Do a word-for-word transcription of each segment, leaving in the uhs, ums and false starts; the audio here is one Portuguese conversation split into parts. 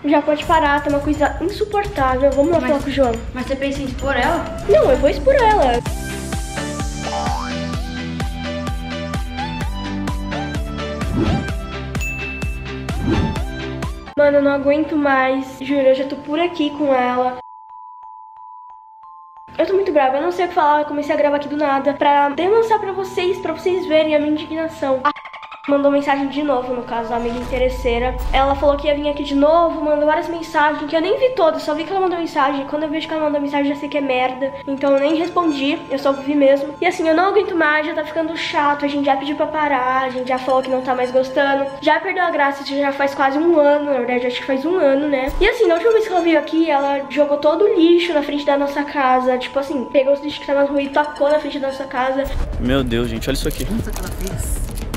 Já pode parar, tá uma coisa insuportável. Vamos lá mas, falar com o João. Mas você pensa em expor ela? Não, eu vou expor ela. Mano, eu não aguento mais. Juro, eu já tô por aqui com ela. Eu tô muito brava, eu não sei o que falar. Eu comecei a gravar aqui do nada pra demonstrar pra vocês, pra vocês verem a minha indignação. Mandou mensagem de novo, no caso, a amiga interesseira. Ela falou que ia vir aqui de novo, mandou várias mensagens, que eu nem vi todas, só vi que ela mandou mensagem. Quando eu vejo que ela mandou mensagem, já sei que é merda. Então eu nem respondi, eu só vi mesmo. E assim, eu não aguento mais, já tá ficando chato. A gente já pediu pra parar, a gente já falou que não tá mais gostando. Já perdeu a graça, isso já faz quase um ano, na verdade, acho que faz um ano, né? E assim, na última vez que ela veio aqui, ela jogou todo o lixo na frente da nossa casa. Tipo assim, pegou os lixos que estavam ruim e tacou na frente da nossa casa. Meu Deus, gente, olha isso aqui. Nossa, que ela fez.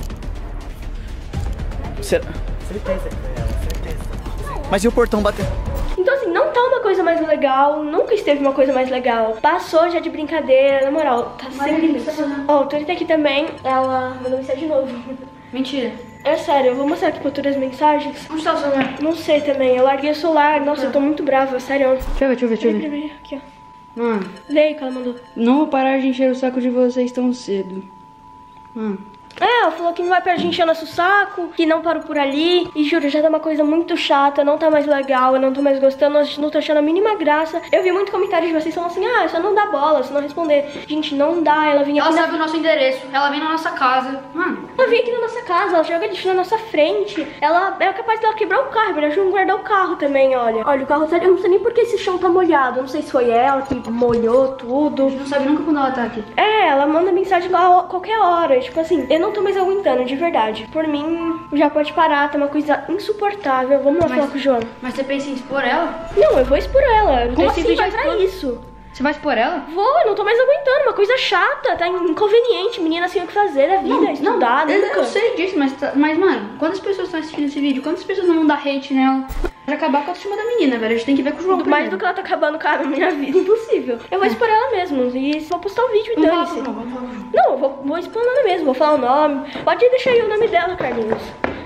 Será? Certeza que foi ela, certeza. Mas e o portão batendo? Então assim, não tá uma coisa mais legal, nunca esteve uma coisa mais legal. Passou já de brincadeira, na moral, tá sempre isso. Ó, o Turi tá aqui também, ela mandou mensagem de novo. Mentira. É sério, eu vou mostrar aqui pra Turi as mensagens. Onde tá o celular? Não sei também, eu larguei o celular, nossa, eu tô muito brava, sério. Deixa eu ver, deixa eu ver, deixa eu Peraí, ver. peraí, aqui, ó. Mano, Leia que ela mandou. não vou parar de encher o saco de vocês tão cedo. Mano. É, ela falou que não vai pra gente encher nosso saco, que não parou por ali. E juro, já tá uma coisa muito chata, não tá mais legal, eu não tô mais gostando, eu não tô achando a mínima graça. Eu vi muito comentário de vocês falando assim, ah, só não dá bola, só não responder. Gente, não dá, ela vinha Ela aqui sabe na... o nosso endereço, ela vem na nossa casa. Mano, Ela vem aqui na nossa casa, ela joga lixo na nossa frente. Ela é capaz dela quebrar o carro, ela ajuda a guardar o carro também, olha. Olha, o carro, sério, eu não sei nem por que esse chão tá molhado. Eu não sei se foi ela que molhou tudo. a gente não sabe nunca quando ela tá aqui. É, ela manda mensagem lá a qualquer hora. Tipo assim, eu não tô mais aguentando, de verdade. Por mim, já pode parar, tá uma coisa insuportável. Vamos lá Mas- falar com o João. Mas você pensa em expor ela? Não, eu vou expor ela. Eu não Como tenho esse assim vídeo vai é pra expor? isso. Você vai expor ela? Vou, eu não tô mais aguentando. Uma coisa chata, tá inconveniente. Menina sem o que fazer da vida, estudar, eu, nunca. eu sei disso, mas, tá- mas mano, quantas pessoas estão assistindo esse vídeo? Quantas pessoas não vão dar hate nela? Vai acabar com a autoestima da menina, velho. A gente tem que ver com o João. Mais primeiro. do que ela tá acabando com a minha vida, impossível. Eu vou expor ela mesmo. E vou postar o vídeo e Vamos falar dane-se. com o João, vamos falar com o João. Não, eu vou, vou expor ela mesmo. Vou falar o nome. Pode deixar aí o nome dela, Carlinhos.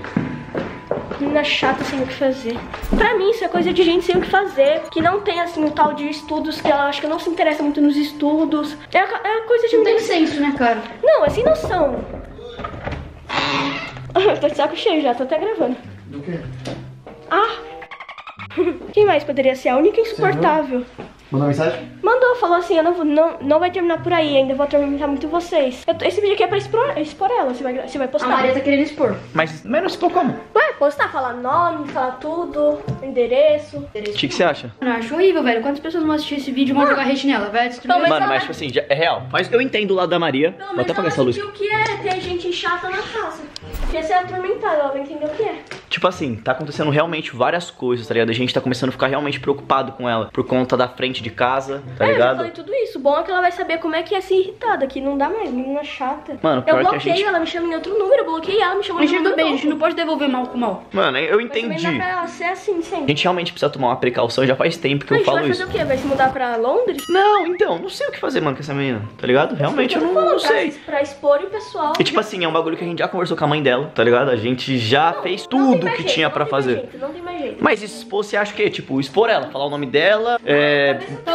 Menina chata sem o que fazer. Pra mim isso é coisa de gente sem o que fazer. Que não tem assim o tal de estudos. Que ela acho que não se interessa muito nos estudos. É, a- é a coisa de Não tem menina- senso, né, cara? Não, é sem noção. Eu tô de saco cheio já, tô até gravando. Do quê? Ah! Quem mais poderia ser? A única insuportável. Mandou mensagem? Mandou, falou assim, eu não, vou- não, não vai terminar por aí, ainda vou atormentar muito vocês. Eu tô- esse vídeo aqui é pra expor, expor ela, você vai, você vai A postar. Maria tá querendo expor. Mas menos por como? Ué, postar, falar nome, falar tudo, endereço. O que, que você acha? Mano, eu acho horrível, velho. Quantas pessoas vão assistir esse vídeo e vão jogar hate nela? Vai destruir. Pelo menos Mano, ela- mas tipo assim, já- é real. Mas eu entendo o lado da Maria. Pelo Vou menos até apagar ela essa luz. sentiu o que é ter gente chata na casa. Porque ser atormentada, ela vai entender o que é. Tipo assim, tá acontecendo realmente várias coisas, tá ligado? A gente tá começando a ficar realmente preocupado com ela. Por conta da frente de casa, tá é, eu já ligado? falei tudo isso. Bom é que ela vai saber como é que é ser irritada, que não dá mais, menina chata. Mano, eu pior que a bloqueei gente- ela, me chama em outro número, eu bloqueei ela, me chamou A em gente outro tudo bem, a número. gente não pode devolver mal com mal. Mano, eu Mas também entendi. dá pra ser assim A sempre. gente realmente precisa tomar uma precaução, já faz tempo que A eu gente vai falo fazer isso. o quê? Vai se mudar pra Londres? Não, então, não sei o que fazer, mano, com essa menina, tá ligado? Realmente eu não, não sei. Pra, pra expor o pessoal. E tipo assim, é um bagulho que a gente já conversou com a mãe dela, tá ligado? A gente já fez Não tem tudo mais que jeito, tinha não pra tem mais fazer. jeito, não tem mais jeito. Mas expor, você acha o quê? Tipo, expor ela, falar o nome dela, é,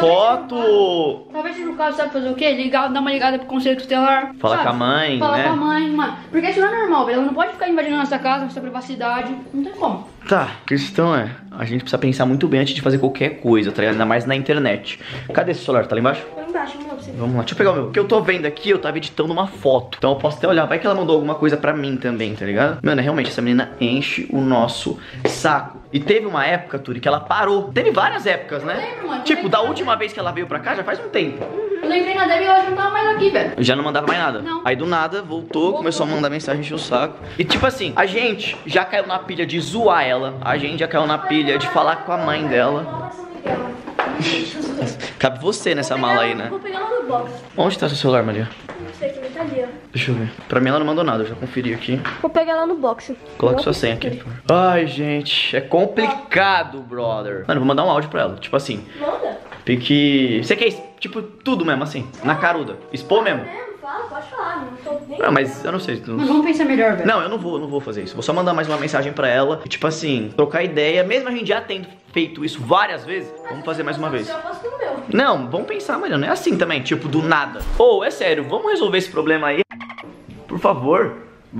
foto, Talvez no caso, sabe fazer o quê? Ligar, dar uma ligada pro conselho tutelar. falar sabe? com a mãe, Falar né? com a mãe, mano. Porque isso não é normal, velho. Ela não pode ficar invadindo a nossa casa, nossa privacidade. Não tem como. Tá, a questão é, a gente precisa pensar muito bem antes de fazer qualquer coisa, tá ligado? Ainda mais na internet. Cadê esse celular? Tá lá embaixo? Lá embaixo, não, você. Vamos lá, deixa eu pegar o meu. O que eu tô vendo aqui, eu tava editando uma foto. Então eu posso até olhar, vai que ela mandou alguma coisa pra mim também, tá ligado? Mano, realmente, essa menina enche o nosso saco. E teve uma época, Turi, que ela parou. Teve várias épocas, né? lembro, mano. Tipo, da última vez que ela veio pra cá, já faz um tempo. Eu lembrei na Debbie e ela já não tava mais aqui, velho. Já não mandava mais nada. Não. Aí do nada, voltou, começou a mandar mensagem, encher o saco. E tipo assim, a gente já caiu na pilha de zoar ela. A gente já caiu na pilha de falar com a mãe dela. Cabe você nessa mala aí, né? Vou pegar lá no box. Onde tá seu celular, Maria? Não sei, também tá ali, ó. Deixa eu ver. Pra mim ela não mandou nada, eu já conferi aqui. Vou pegar lá no box. Coloca Não sua senha aqui. por favor. Ai, gente, é complicado, brother. Mano, vou mandar um áudio pra ela. Tipo assim, Manda. pique. Você quer, tipo, tudo mesmo, assim, na caruda. Expor mesmo. É, fala, pode falar. Não tô Nem Não, mas eu não sei. Mano, Não, vamos pensar melhor, velho. não, eu não vou, eu não vou fazer isso. Vou só mandar mais uma mensagem pra ela. E, tipo assim, trocar ideia. Mesmo a gente já tendo feito isso várias vezes, vamos fazer mais uma vez. Eu posso no meu. Não, vamos pensar, Mariana. Não é assim também, tipo, do nada. Ô, é sério, vamos resolver esse problema aí. Por favor.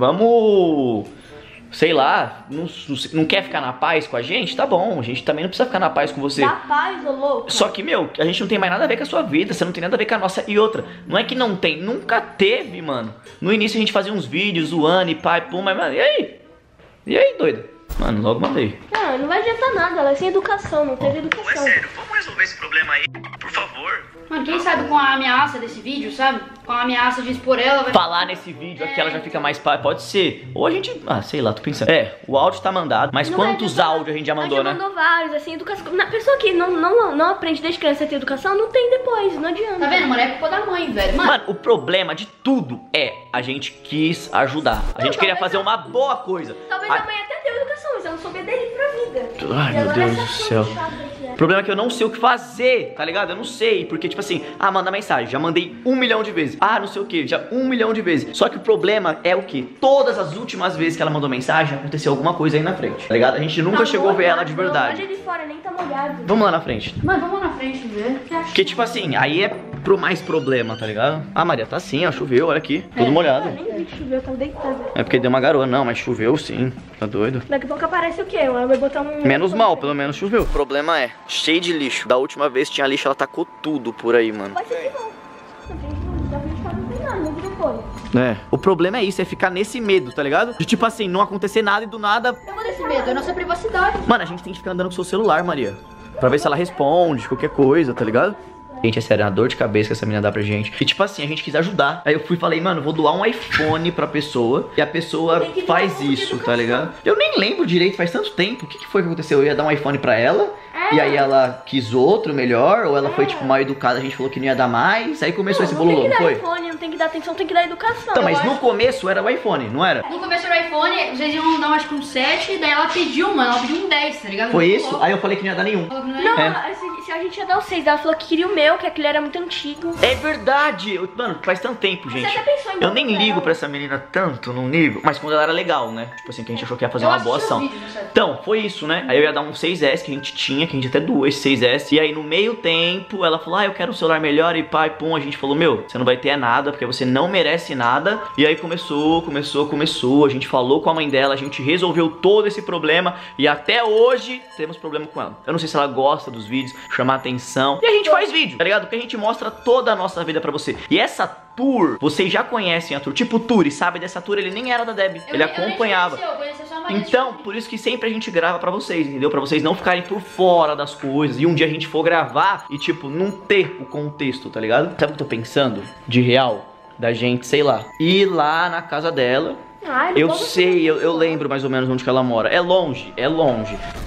Vamos... Sei lá, não, não quer ficar na paz com a gente? Tá bom, a gente também não precisa ficar na paz com você. Dá paz, ô louco. Só que, meu, a gente não tem mais nada a ver com a sua vida, você não tem nada a ver com a nossa. E outra, não é que não tem, nunca teve, mano. No início a gente fazia uns vídeos zoando e pai, pum, mas, mano, e aí? E aí, doida? Mano, logo mandei. Não, não vai adiantar nada, ela é sem educação, não teve educação. vamos resolver esse problema aí, por favor. Mano, quem sabe com a ameaça desse vídeo, sabe? Com a ameaça de expor ela, vai... Falar nesse vídeo aqui, ela já fica mais pai, pode ser. Ou a gente, ah, sei lá, tô pensando. É, o áudio tá mandado, mas Não vai quantos adiantar. áudios a gente já mandou, a gente né? mandou vários, assim, educação. Na pessoa que não, não, não aprende desde criança a ter educação, não tem depois, não adianta. Tá vendo, mano? É culpa da mãe, velho. Mano, Mano, o problema de tudo é a gente quis ajudar. A gente Não, queria talvez fazer a- uma boa coisa. Talvez A- a mãe até tenha educação, mas ela não soube dele pra vida. Ai, E meu agora Deus essa do coisa céu. chata que é. O problema é que eu não sei o que fazer, tá ligado? Eu não sei, porque tipo assim, ah, manda mensagem, já mandei um milhão de vezes. Ah, não sei o que, já um milhão de vezes. Só que o problema é o que? Todas as últimas vezes que ela mandou mensagem, aconteceu alguma coisa aí na frente, tá ligado? A gente nunca Tá chegou a ver ela de molhado, verdade. Olha de fora, nem tá molhado. Vamos lá na frente. mano, vamos lá na frente ver. Porque tipo assim, aí é pro mais problema, tá ligado? Ah, Maria, tá sim, ó, choveu, olha aqui, tudo molhado. Ah, nem vi que choveu, eu tava deitado. É porque deu uma garoa, não, mas choveu sim, tá doido? Daqui a pouco aparece o quê? Ela vai botar um... Menos mal, pelo menos choveu. O problema é, cheio de lixo. Da última vez tinha lixo, ela tacou tudo por aí, mano. Vai ser que não. Na frente, na frente não tem nada, não virou folha. É, o problema é isso, é ficar nesse medo, tá ligado? De tipo assim, não acontecer nada e do nada... Eu vou Esse deixar medo é nossa privacidade. Mano, a gente tem que ficar andando com o seu celular, Maria. Pra ver se ela responde, qualquer coisa, tá ligado? Gente, é sério, é uma dor de cabeça que essa menina dá pra gente. E tipo assim, a gente quis ajudar. Aí eu fui e falei, mano, vou doar um iPhone pra pessoa. E a pessoa Tem que dar faz um pouco de isso, tá educação. ligado? Eu nem lembro direito, faz tanto tempo. O que, que foi que aconteceu? Eu ia dar um iPhone pra ela. É. E aí ela quis outro melhor. Ou ela foi, tipo, mal educada, a gente falou que não ia dar mais. Aí começou esse não bololô, tem não que dar foi? iPhone, não tem que dar atenção, tem que dar educação. Então, mas Eu no acho. começo era o iPhone, não era? No começo do iPhone, vocês iam dar acho que um sete, daí ela pediu, mano, ela pediu um dez, tá ligado? Foi Muito isso? louco. Aí eu falei que não ia dar nenhum. Falou que não Não, era. É. se, se a gente ia dar o seis, ela falou que queria o meu, que aquele era muito antigo. É verdade! Eu- mano, faz tanto tempo, gente. até pensou em dar Eu nem pra ligo ela. pra essa menina tanto, não ligo. Mas quando ela era legal, né? Tipo assim, que a gente achou que ia fazer Eu uma boa assisti o ação. vídeo, não sei. Então, foi isso, né? Aí eu ia dar um seis S que a gente tinha, que a gente até doou esse seis S. E aí no meio tempo, ela falou, ah, eu quero um celular melhor. E pai, pum, a gente falou, meu, você não vai ter nada, porque você não merece nada. E aí começou, começou, começou. A gente falou com a mãe dela, a gente resolveu todo esse problema. E até hoje, temos problema com ela. Eu não sei se ela gosta dos vídeos, chamar atenção. E a gente faz vídeo, tá ligado? Porque a gente mostra toda a nossa vida pra você. E essa tour, vocês já conhecem a tour. Tipo o Turi, sabe? Dessa tour ele nem era da Deb, Eu- ele eu nem acompanhava. conheci, eu conheci só a Maria Então, Chico. por isso que sempre a gente grava pra vocês, entendeu? Pra vocês não ficarem por fora das coisas. E um dia a gente for gravar e, tipo, não ter o contexto, tá ligado? Sabe o que eu tô pensando? De real? Da gente, sei lá, ir lá na casa dela. Ai, não Eu vou- sei, eu, eu lembro mais ou menos onde que ela mora. É longe, é longe.